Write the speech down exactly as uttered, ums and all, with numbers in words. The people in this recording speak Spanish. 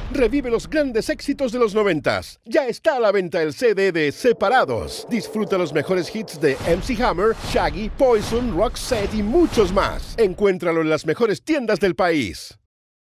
Revive los grandes éxitos de los noventas. Ya está a la venta el C D de Separados. Disfruta los mejores hits de M C Hammer, Shaggy, Poison, Roxette y muchos más. Encuéntralo en las mejores tiendas del país.